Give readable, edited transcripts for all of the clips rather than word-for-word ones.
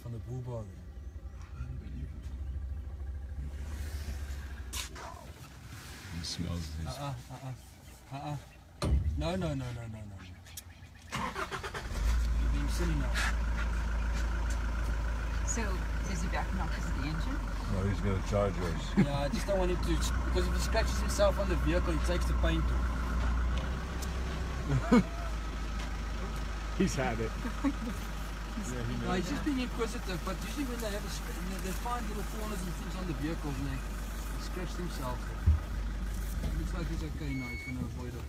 van de boelbal. He smells this. No. You're being silly now. So, is he backing off because of the engine? No, he's going to charge us. Yeah, I just don't want him to, because if he scratches himself on the vehicle, he takes the paint off. He's had it. No, he's just being inquisitive, but usually when they have they find little corners and things on the vehicles and they scratch themselves. It looks like he's okay now, he's going to avoid us.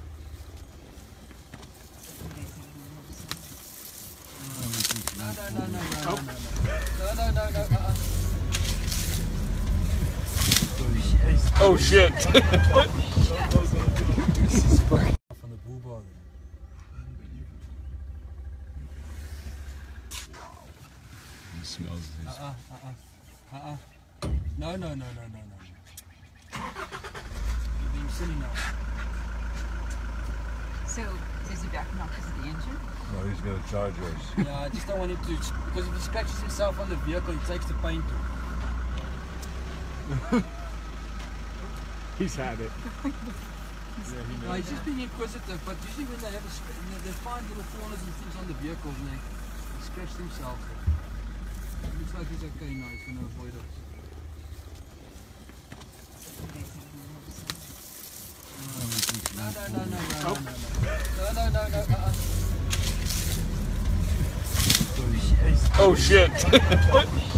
No. Oh shit! Van de boelbal. He smells this. No. You're being silly now. So, is he backing off because of the engine? No, he's going to charge us. Yeah, I just don't want him to, because if he scratches himself on the vehicle, he takes the paint off. He's had it. No, he's just being inquisitive, but usually when they have they find little corners and things on the vehicles and they scratch themselves. It looks like he's okay now, he's going to avoid us. No. Oh shit!